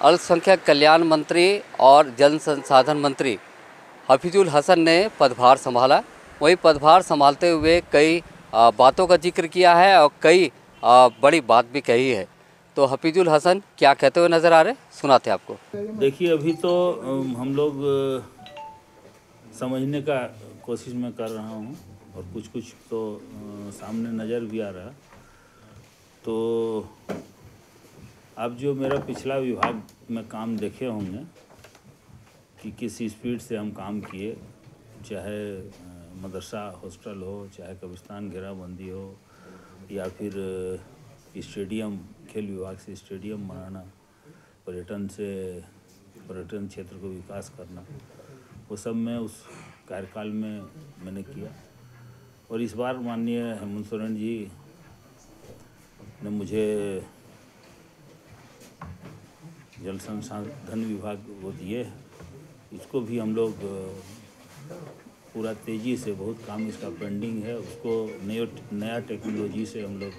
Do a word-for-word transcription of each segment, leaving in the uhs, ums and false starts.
अल्पसंख्यक कल्याण मंत्री और जल संसाधन मंत्री हफीजुल हसन ने पदभार संभाला। वही पदभार संभालते हुए कई बातों का जिक्र किया है और कई बड़ी बात भी कही है। तो हफीजुल हसन क्या कहते हुए नज़र आ रहे, सुनाते आपको। देखिए, अभी तो हम लोग समझने का कोशिश में कर रहा हूँ और कुछ कुछ तो सामने नज़र भी आ रहा। तो आप जो मेरा पिछला विभाग में काम देखे होंगे कि किस स्पीड से हम काम किए, चाहे मदरसा हॉस्टल हो, चाहे कब्रिस्तान घेराबंदी हो, या फिर स्टेडियम, खेल विभाग से स्टेडियम बनाना, पर्यटन से पर्यटन क्षेत्र को विकास करना, वो सब मैं उस कार्यकाल में मैंने किया। और इस बार माननीय हेमंत सोरेन जी ने मुझे जल संसाधन विभाग वो दिए, इसको भी हम लोग पूरा तेज़ी से, बहुत काम इसका पेंडिंग है, उसको नया नया टेक्नोलॉजी से हम लोग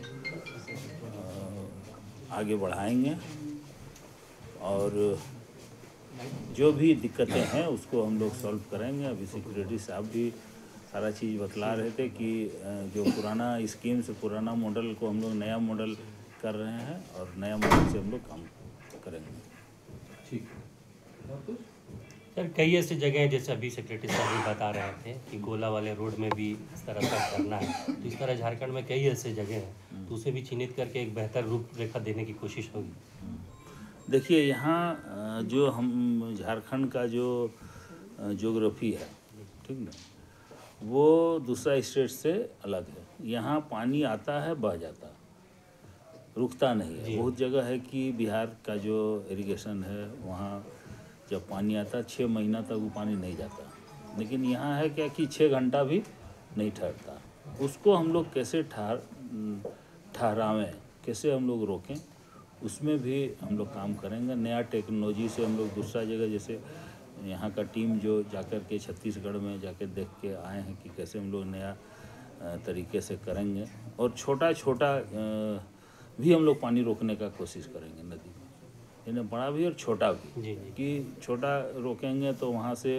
आगे बढ़ाएंगे। और जो भी दिक्कतें हैं उसको हम लोग सॉल्व करेंगे। अभी सेक्रेटरी साहब भी सारा चीज़ बतला रहे थे कि जो पुराना स्कीम से पुराना मॉडल को हम लोग नया मॉडल कर रहे हैं और नया मॉडल से हम लोग काम करेंगे। ठीक है सर, कई ऐसी जगह हैं जैसे अभी सेक्रेटरी साहब भी बता रहे थे कि गोला वाले रोड में भी इस तरह का करना है, तो इस तरह झारखंड में कई ऐसे जगह हैं, तो उसे भी चिन्हित करके एक बेहतर रूपरेखा देने की कोशिश होगी। देखिए, यहाँ जो हम झारखंड का जो ज्योग्राफी है, ठीक ना, वो दूसरा स्टेट से अलग है। यहाँ पानी आता है, बह जाता, रुकता नहीं है। बहुत जगह है कि बिहार का जो इरिगेशन है, वहाँ जब पानी आता छः महीना तक वो पानी नहीं जाता, लेकिन यहाँ है क्या कि छः घंटा भी नहीं ठहरता। उसको हम लोग कैसे ठहर ठहरावें, कैसे हम लोग रोकें, उसमें भी हम लोग काम करेंगे। नया टेक्नोलॉजी से हम लोग दूसरा जगह, जैसे यहाँ का टीम जो जाकर के छत्तीसगढ़ में जाकर देख के आए हैं कि कैसे हम लोग नया तरीके से करेंगे। और छोटा छोटा भी हम लोग पानी रोकने का कोशिश करेंगे नदी में, इन्हें बड़ा भी और छोटा भी। जी जी। कि छोटा रोकेंगे तो वहाँ से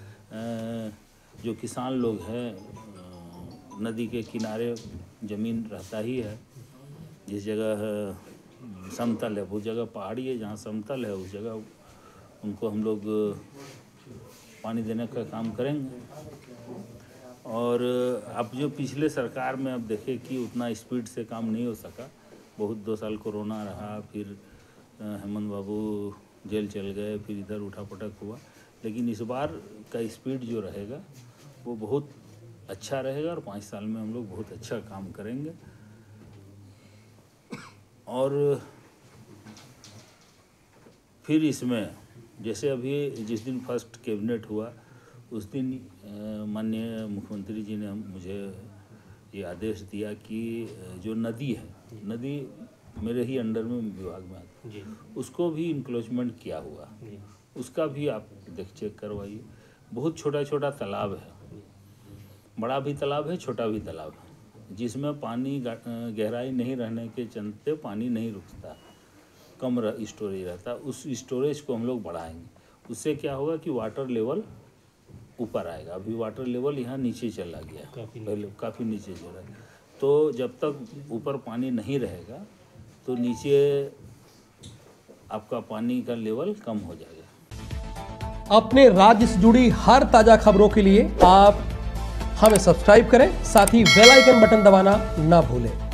जो किसान लोग हैं, नदी के किनारे ज़मीन रहता ही है, जिस जगह समतल है वो जगह पहाड़ी है, जहाँ समतल है उस जगह उनको हम लोग पानी देने का काम करेंगे। और अब जो पिछले सरकार में अब देखे कि उतना स्पीड से काम नहीं हो सका, बहुत दो साल कोरोना रहा, फिर हेमंत बाबू जेल चल गए, फिर इधर उठापटक हुआ, लेकिन इस बार का स्पीड जो रहेगा वो बहुत अच्छा रहेगा और पाँच साल में हम लोग बहुत अच्छा काम करेंगे। और फिर इसमें जैसे अभी जिस दिन फर्स्ट कैबिनेट हुआ उस दिन माननीय मुख्यमंत्री जी ने मुझे ये आदेश दिया कि जो नदी है, नदी मेरे ही अंडर में विभाग में आता है, उसको भी इंक्लोजमेंट किया हुआ, उसका भी आप देख चेक करवाइए। बहुत छोटा छोटा तालाब है, बड़ा भी तालाब है, छोटा भी तालाब है, जिसमें पानी गहराई नहीं रहने के चलते पानी नहीं रुकता, कम स्टोरेज रहता। उस स्टोरेज को हम लोग बढ़ाएंगे। उससे क्या होगा कि वाटर लेवल ऊपर आएगा। अभी वाटर लेवल यहाँ नीचे चला गया, पहले काफ़ी नीचे चला गया। तो जब तक ऊपर पानी नहीं रहेगा तो नीचे आपका पानी का लेवल कम हो जाएगा। अपने राज्य से जुड़ी हर ताजा खबरों के लिए आप हमें सब्सक्राइब करें, साथ ही बेल आइकन बटन दबाना ना भूलें।